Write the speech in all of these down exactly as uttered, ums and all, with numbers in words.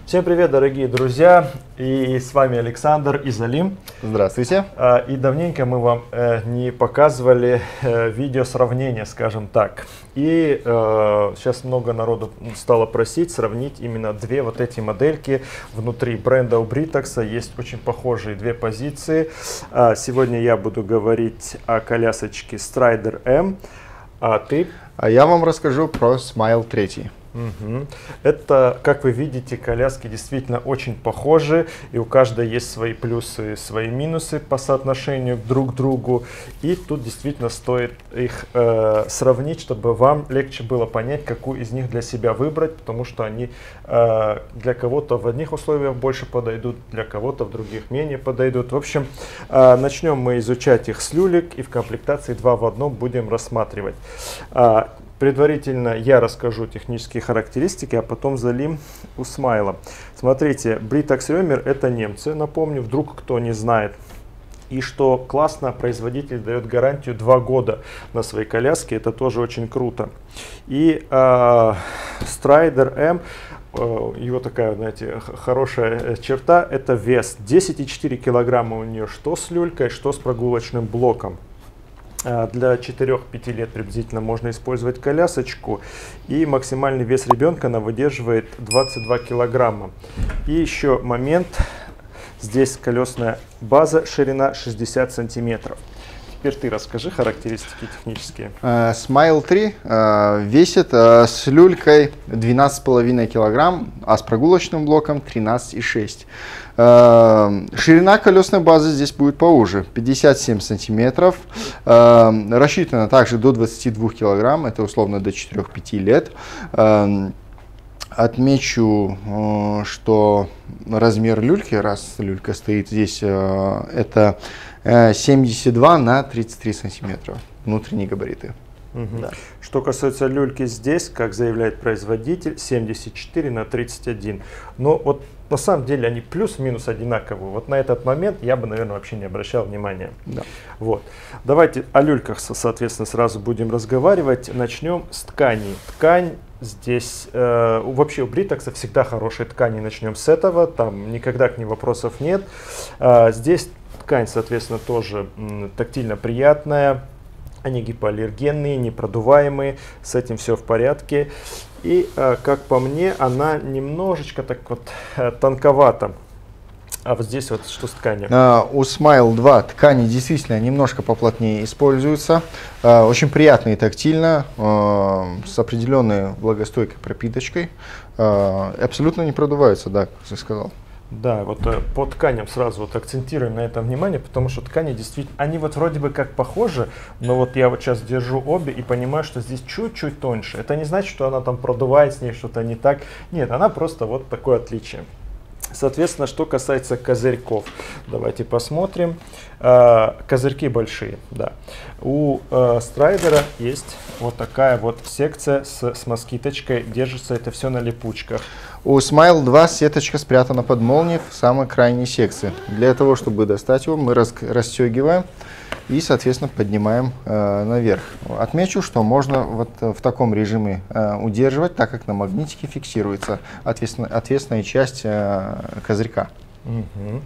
Всем привет, дорогие друзья, и с вами Александр и Залим. Здравствуйте. И давненько мы вам не показывали видео сравнения, скажем так. И сейчас много народу стало просить сравнить именно две вот эти модельки. Внутри бренда у Britax есть очень похожие две позиции. Сегодня я буду говорить о колясочке Strider M, а ты? А я вам расскажу про Smile три. Угу. Это, как вы видите, коляски действительно очень похожи, и у каждой есть свои плюсы и свои минусы по соотношению друг к другу. И тут действительно стоит их э, сравнить, чтобы вам легче было понять, какую из них для себя выбрать, потому что они э, для кого-то в одних условиях больше подойдут, для кого-то в других менее подойдут. В общем, э, начнем мы изучать их с люлек, и в комплектации два в одном будем рассматривать. Э, Предварительно я расскажу технические характеристики, а потом Залим у Смайла. Смотрите, Britax Römer это немцы, напомню, вдруг кто не знает. И что классно, производитель дает гарантию два года на свои коляски, это тоже очень круто. И э, Strider M, э, его такая, знаете, хорошая черта, это вес. десять и четыре килограмма у нее, что с люлькой, что с прогулочным блоком. Для четырёх-пяти лет приблизительно можно использовать колясочку, и максимальный вес ребенка она выдерживает двадцать два килограмма. И еще момент, здесь колесная база, ширина шестьдесят сантиметров. Теперь ты расскажи характеристики технические. Smile три uh, весит uh, с люлькой двенадцать с половиной килограмм, а с прогулочным блоком тринадцать и шесть. Uh, ширина колесной базы здесь будет поуже, пятьдесят семь сантиметров. Uh, рассчитана также до двадцати двух килограмм, это условно до четырёх-пяти лет. Uh, Отмечу, что размер люльки, раз люлька стоит здесь, это семьдесят два на тридцать три сантиметра, внутренние габариты. Угу. Да. Что касается люльки здесь, как заявляет производитель, семьдесят четыре на тридцать один. Но вот на самом деле они плюс-минус одинаковые. Вот на этот момент я бы, наверное, вообще не обращал внимания. Да. Вот. Давайте о люльках, соответственно, сразу будем разговаривать. Начнем с тканей. Ткань здесь, э, вообще у Britax всегда хорошие ткани, начнем с этого, там никогда к ним вопросов нет. Э, здесь ткань, соответственно, тоже м, тактильно приятная. Они гипоаллергенные, непродуваемые, с этим все в порядке. И, э, как по мне, она немножечко так вот э, тонковата. А вот здесь вот что с тканью? Uh, у Smile два ткани действительно немножко поплотнее используются. Uh, очень приятно и тактильно, uh, с определенной влагостойкой пропиточкой. Uh, абсолютно не продуваются, да, как я сказал. Да, вот э, по тканям сразу вот акцентируем на этом внимание, потому что ткани действительно, они вот вроде бы как похожи, но вот я вот сейчас держу обе и понимаю, что здесь чуть-чуть тоньше. Это не значит, что она там продувает, с ней что-то не так. Нет, она просто вот такое отличие. Соответственно, что касается козырьков, давайте посмотрим. Э, козырьки большие, да. У э, Страйдера есть вот такая вот секция с, с москиточкой, держится это все на липучках. У Smile два сеточка спрятана под молнией в самой крайней секции. Для того, чтобы достать его, мы рас расстегиваем и, соответственно, поднимаем э, наверх. Отмечу, что можно вот в таком режиме э, удерживать, так как на магнитике фиксируется ответственная, ответственная часть э, козырька. Угу.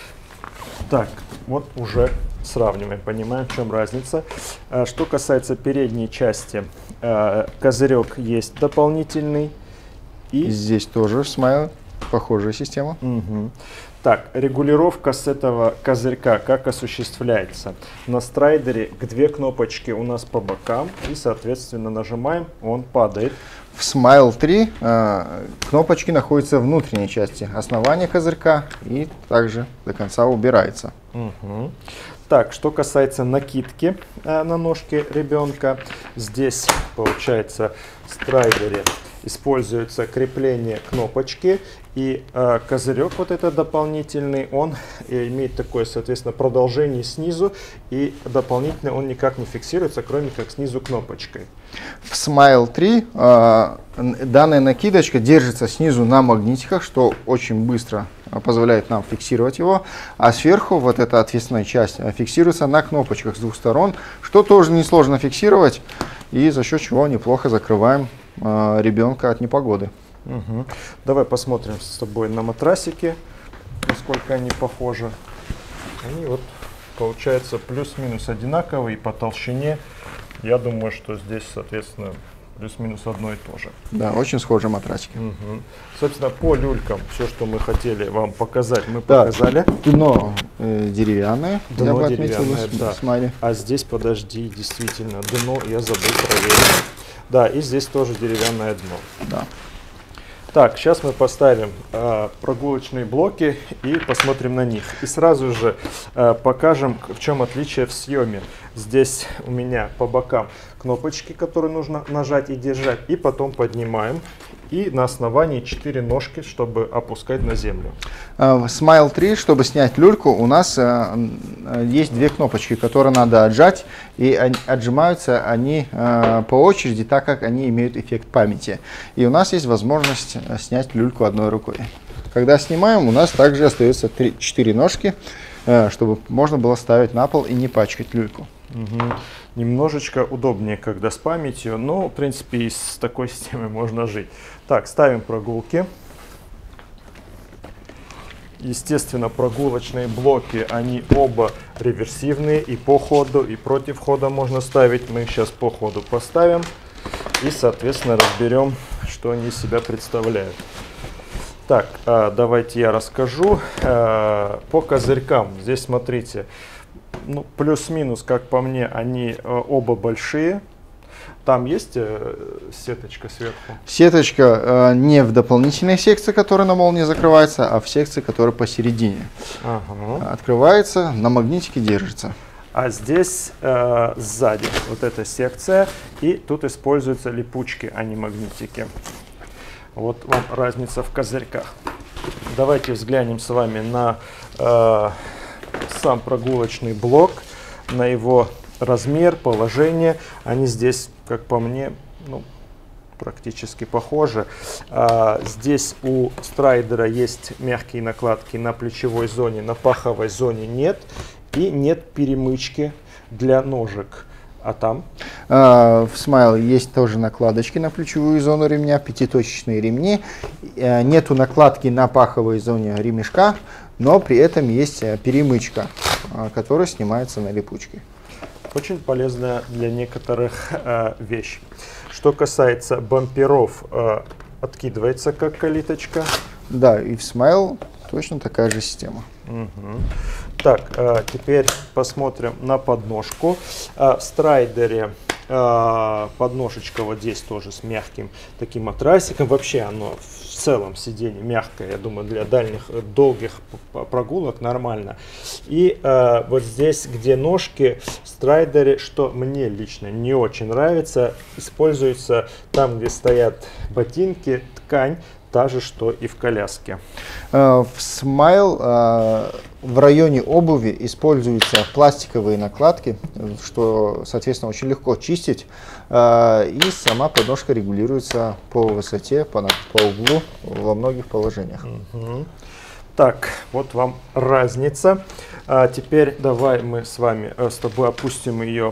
Так, вот уже сравниваем, понимаем, в чем разница. Э, что касается передней части, э, козырек есть дополнительный. И здесь тоже Smile похожая система. Угу. Так, регулировка с этого козырька как осуществляется? На Страйдере две кнопочки у нас по бокам, и, соответственно, нажимаем, он падает. В Smile три э, кнопочки находятся в внутренней части основания козырька и также до конца убирается. Угу. Так, что касается накидки э, на ножки ребенка, здесь, получается, в Страйдере используется крепление кнопочки, и э, козырек вот этот дополнительный, он э, имеет такое, соответственно, продолжение снизу, и дополнительно он никак не фиксируется, кроме как снизу кнопочкой. В Smile три э, данная накидочка держится снизу на магнитиках, что очень быстро позволяет нам фиксировать его, а сверху вот эта ответственная часть фиксируется на кнопочках с двух сторон, что тоже несложно фиксировать, и за счет чего неплохо закрываем э, ребенка от непогоды. Угу. Давай посмотрим с тобой на матрасики, насколько они похожи. Они вот, получается, плюс-минус одинаковые по толщине. Я думаю, что здесь, соответственно, плюс-минус одно и то же. Да, очень схожие матрасики. Угу. Собственно, по люлькам все, что мы хотели вам показать, мы Да, показали. Дно э, деревянное, Дно я бы отметил деревянное, в да. смайле. А здесь, подожди, действительно, дно я забыл проверить. Да, и здесь тоже деревянное дно. Да. Так, сейчас мы поставим э, прогулочные блоки и посмотрим на них. И сразу же э, покажем, в чем отличие в съеме. Здесь у меня по бокам кнопочки, которые нужно нажать и держать, и потом поднимаем. И на основании четыре ножки, чтобы опускать на землю. В Смайл три, чтобы снять люльку, у нас э, есть две кнопочки, которые надо отжать. И они, отжимаются они э, по очереди, так как они имеют эффект памяти. И у нас есть возможность снять люльку одной рукой. Когда снимаем, у нас также остается четыре ножки, э, чтобы можно было ставить на пол и не пачкать люльку. Угу. Немножечко удобнее, когда с памятью, но, в принципе, и с такой системой можно жить. Так, ставим прогулки. Естественно, прогулочные блоки, они оба реверсивные, и по ходу, и против хода можно ставить. Мы сейчас по ходу поставим и, соответственно, разберем, что они из себя представляют. Так, давайте я расскажу. По козырькам, здесь смотрите, ну, плюс-минус, как по мне, они оба большие. Там есть э, сеточка сверху? Сеточка э, не в дополнительной секции, которая на молнии закрывается, а в секции, которая посередине. Ага. Открывается, на магнитике держится. А здесь э, сзади вот эта секция, и тут используются липучки, а не магнитики. Вот вам разница в козырьках. Давайте взглянем с вами на э, сам прогулочный блок, на его размер, положение. Они здесь, как по мне, ну, практически похожи. А, здесь у страйдера есть мягкие накладки на плечевой зоне, на паховой зоне нет. И нет перемычки для ножек. А там? А, в Смайл есть тоже накладочки на плечевую зону ремня, пятиточечные ремни. А, нету накладки на паховой зоне ремешка, но при этом есть перемычка, а, которая снимается на липучке. Очень полезная для некоторых э, вещь. Что касается бамперов, э, откидывается как калиточка. Да, и в Смайл точно такая же система. Угу. Так, э, теперь посмотрим на подножку. Э, в страйдере э, подножечка вот здесь тоже с мягким таким матрасиком. Вообще оно в целом сиденье мягкое, я думаю, для дальних, долгих прогулок нормально. И э, вот здесь, где ножки в страйдере, что мне лично не очень нравится, используется там, где стоят ботинки, ткань, та же, что и в коляске. В Смайл в районе обуви используются пластиковые накладки, что, соответственно, очень легко чистить. И сама подножка регулируется по высоте, по, по углу во многих положениях. Угу. Так, вот вам разница. А теперь давай мы с вами, с тобой опустим ее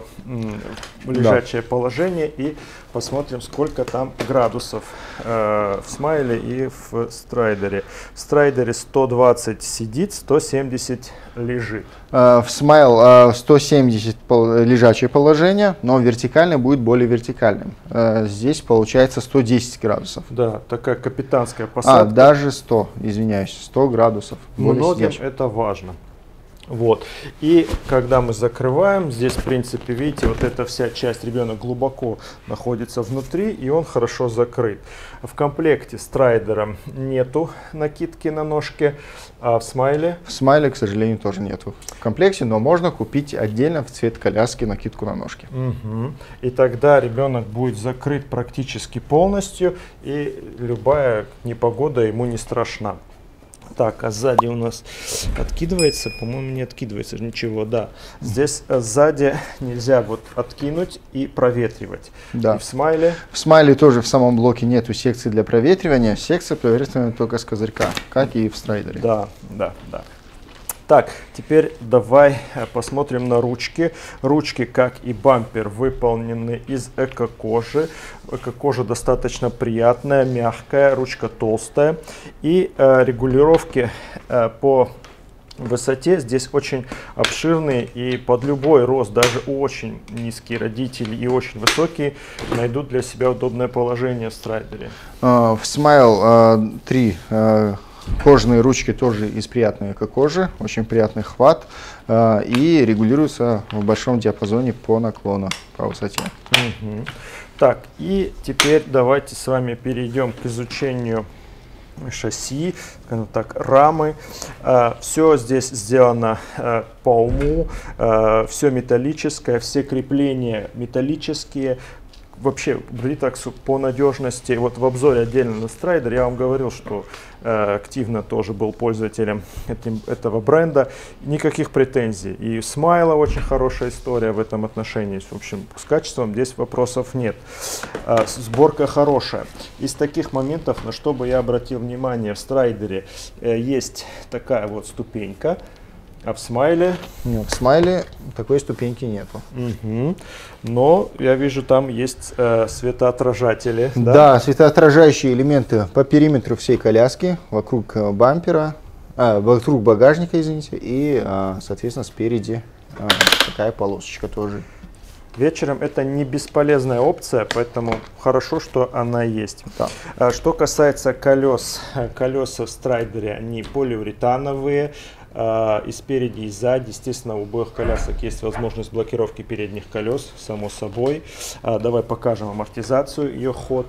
в лежачее да. положение и посмотрим, сколько там градусов э, в Смайле и в страйдере. В страйдере сто двадцать сидит, сто семьдесят лежит. В Смайл сто семьдесят лежачее положение, но вертикальное будет более вертикальным. Здесь получается сто десять градусов. Да, такая капитанская посадка. А, даже сто, извиняюсь, сто градусов. Многим это важно. Вот. И когда мы закрываем, здесь, в принципе, видите, вот эта вся часть ребенок глубоко находится внутри, и он хорошо закрыт. В комплекте с страйдером нету накидки на ножке, а в Смайле? В Смайле, к сожалению, тоже нету в комплекте, но можно купить отдельно в цвет коляски накидку на ножке. Угу. И тогда ребенок будет закрыт практически полностью, и любая непогода ему не страшна. Так, а сзади у нас откидывается, по-моему, не откидывается ничего, да. Здесь сзади нельзя вот откинуть и проветривать. Да. И в Смайле? В Смайле тоже в самом блоке нету секции для проветривания. Секция проветривания только с козырька, как и в страйдере. Да, да, да. Так, теперь давай посмотрим на ручки. Ручки, как и бампер, выполнены из эко-кожи. Эко-кожа достаточно приятная, мягкая, ручка толстая. И э, регулировки э, по высоте здесь очень обширные, и под любой рост, даже очень низкие родители и очень высокие, найдут для себя удобное положение в страйдере. Uh, в Смайл uh, три uh, кожаные ручки тоже из приятной эко-кожи, очень приятный хват, uh, и регулируются в большом диапазоне по наклону, по высоте. Угу. Так, и теперь давайте с вами перейдем к изучению шасси, скажем так, рамы. Uh, все здесь сделано uh, по уму, uh, все металлическое, все крепления металлические. Вообще, Britax по надежности, вот в обзоре отдельно на страйдер я вам говорил, что э, активно тоже был пользователем этим, этого бренда. Никаких претензий. И Смайла очень хорошая история в этом отношении. В общем, с качеством здесь вопросов нет. Э, сборка хорошая. Из таких моментов, на что бы я обратил внимание, в страйдере э, есть такая вот ступенька. А в Смайле? Нет, в Смайле такой ступеньки нету. Угу. Но я вижу, там есть э, светоотражатели. Да? Да? Да, светоотражающие элементы по периметру всей коляски, вокруг бампера, а, вокруг багажника, извините, и, а, соответственно, спереди а, такая полосочка тоже. Вечером это не бесполезная опция, поэтому хорошо, что она есть. Да. Что касается колес, колеса в страйдере, они полиуретановые. И спереди, и сзади. Естественно, у обоих колясок есть возможность блокировки передних колес, само собой. Давай покажем амортизацию, ее ход.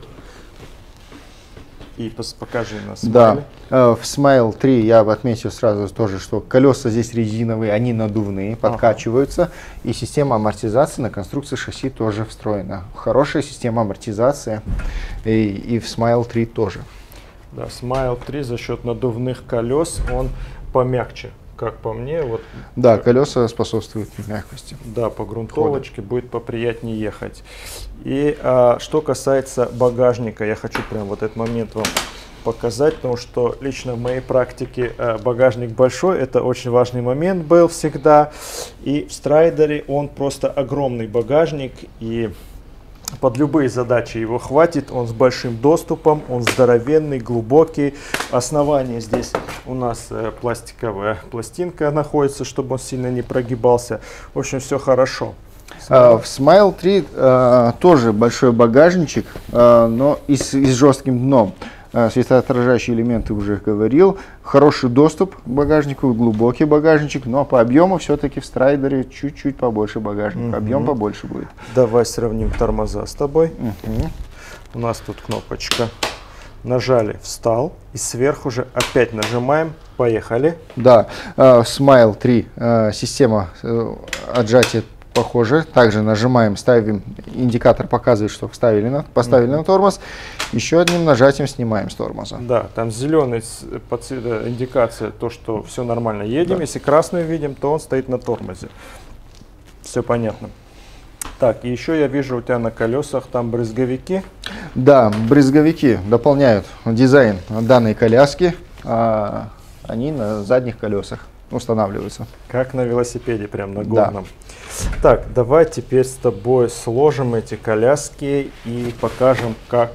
И покажи на Смайле. Да, в Смайл три я отметил сразу тоже, что колеса здесь резиновые, они надувные, подкачиваются. Ага. И система амортизации на конструкции шасси тоже встроена. Хорошая система амортизации, и, и в Смайл три тоже. Да, Смайл три за счет надувных колес, он помягче, как по мне. Вот, да, колеса способствуют мягкости. Да, по грунтовочке хода будет поприятнее ехать. И а, что касается багажника, я хочу прям вот этот момент вам показать, потому что лично в моей практике а, багажник большой, это очень важный момент был всегда. И в страйдере он просто огромный багажник, и под любые задачи его хватит, он с большим доступом, он здоровенный, глубокий. Основание здесь у нас э, пластиковая пластинка находится, чтобы он сильно не прогибался. В общем, все хорошо. Uh, в Смайл три uh, тоже большой багажничек, uh, но и с, и с жестким дном. Uh, светоотражающие элементы уже говорил. Хороший доступ к багажнику, глубокий багажничек, но по объему все-таки в страйдере чуть-чуть побольше багажника. Uh-huh. Объем побольше будет. Давай сравним тормоза с тобой. Uh-huh. У нас тут кнопочка. Нажали, встал. И сверху же опять нажимаем. Поехали. Да, uh, Смайл три uh, система uh, отжатия похоже. Также нажимаем, ставим, индикатор показывает, что вставили на, поставили mm-hmm. на тормоз. Еще одним нажатием снимаем с тормоза. Да, там зеленый по цвету индикация, то, что все нормально едем. Да. Если красный видим, то он стоит на тормозе. Все понятно. Так, и еще я вижу у тебя на колесах там брызговики. Да, брызговики дополняют дизайн данной коляски. А они на задних колесах устанавливаются. Как на велосипеде, прям на горном. Да. Так, давай теперь с тобой сложим эти коляски и покажем, как,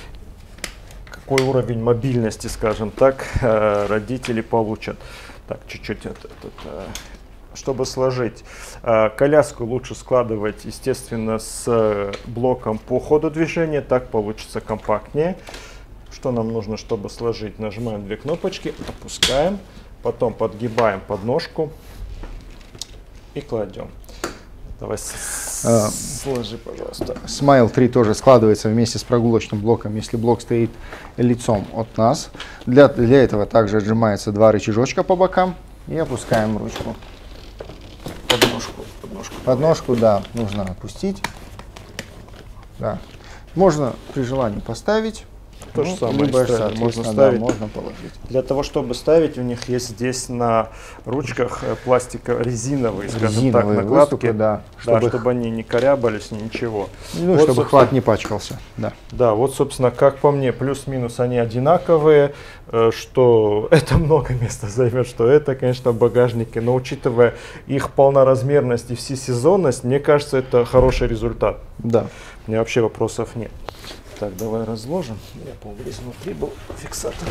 какой уровень мобильности, скажем так, родители получат. Так, чуть-чуть это, это, чтобы сложить. Коляску лучше складывать, естественно, с блоком по ходу движения, так получится компактнее. Что нам нужно, чтобы сложить? Нажимаем две кнопочки, опускаем. Потом подгибаем подножку и кладем. Давай а, сложи, пожалуйста. Смайл три тоже складывается вместе с прогулочным блоком, если блок стоит лицом от нас. Для, для этого также отжимается два рычажочка по бокам и опускаем ручку. Подножку. Подножку, подножку да, нужно опустить. Да. Можно при желании поставить То же Ну, самое, либо, Страйдер соответственно, можно да, ставить. можно положить. Для того, чтобы ставить, у них есть здесь на ручках э, пластика резиновые, скажем Резиновые так, накладки, выступы, да, да, чтобы, чтобы они не корябались, ни ничего. ну, Вот, чтобы хват не пачкался. Да. Да, вот, собственно, как по мне, плюс-минус они одинаковые, э, что это много места займет, что это, конечно, багажники, но учитывая их полноразмерность и всесезонность, мне кажется, это хороший результат. Да. У меня вообще вопросов нет. Так, давай разложим. Я полгрыз внутри был фиксатор.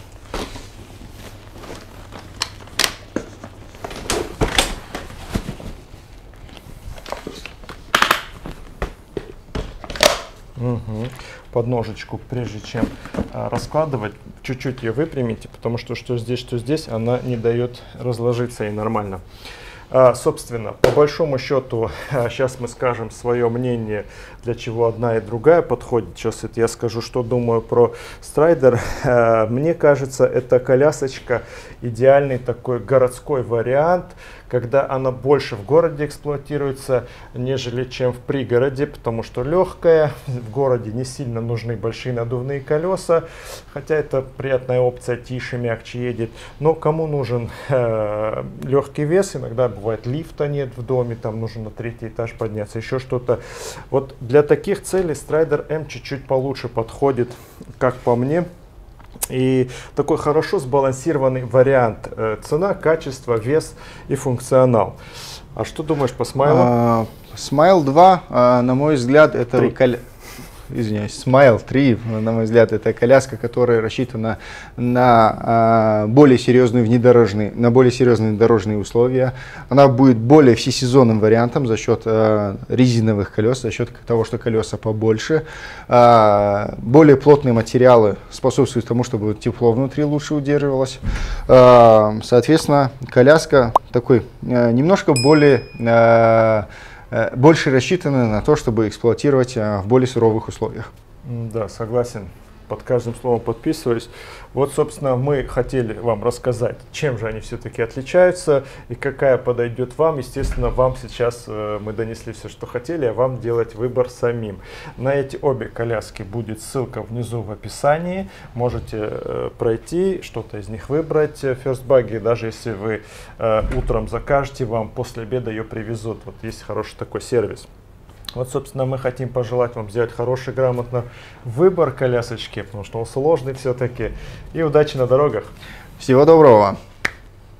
Угу. Подножечку, прежде чем а, раскладывать, чуть-чуть ее выпрямите, потому что что здесь, что здесь, она не дает разложиться и нормально. А, собственно, по большому счету, а, сейчас мы скажем свое мнение, для чего одна и другая подходит. Сейчас это я скажу, что думаю про Страйдер. А, мне кажется, эта колясочка идеальный такой городской вариант, когда она больше в городе эксплуатируется, нежели чем в пригороде, потому что легкая, в городе не сильно нужны большие надувные колеса, хотя это приятная опция, тише, мягче едет. Но кому нужен э, легкий вес, иногда бывает лифта нет в доме, там нужно на третий этаж подняться, еще что-то. Вот для таких целей Страйдер М чуть-чуть получше подходит, как по мне. И такой хорошо сбалансированный вариант. Цена, качество, вес и функционал. А что думаешь по Смайлу? Смайл два, на мой взгляд, это Три. коля... Извиняюсь, Смайл три, на мой взгляд, это коляска, которая рассчитана на а, более серьезные внедорожные, на более серьезные дорожные условия. Она будет более всесезонным вариантом за счет а, резиновых колес, за счет того, что колеса побольше. А, более плотные материалы способствуют тому, чтобы тепло внутри лучше удерживалось. А, соответственно, коляска такой а, немножко более а, больше рассчитаны на то, чтобы эксплуатировать в более суровых условиях. Да, согласен. Под каждым словом подписываюсь. Вот, собственно, мы хотели вам рассказать, чем же они все-таки отличаются и какая подойдет вам. Естественно, вам сейчас э, мы донесли все, что хотели, а вам делать выбор самим. На эти обе коляски будет ссылка внизу в описании. Можете э, пройти, что-то из них выбрать. First Buggy, даже если вы э, утром закажете, вам после обеда ее привезут. Вот есть хороший такой сервис. Вот, собственно, мы хотим пожелать вам сделать хороший, грамотно выбор колясочки, потому что он сложный все-таки. И удачи на дорогах. Всего доброго!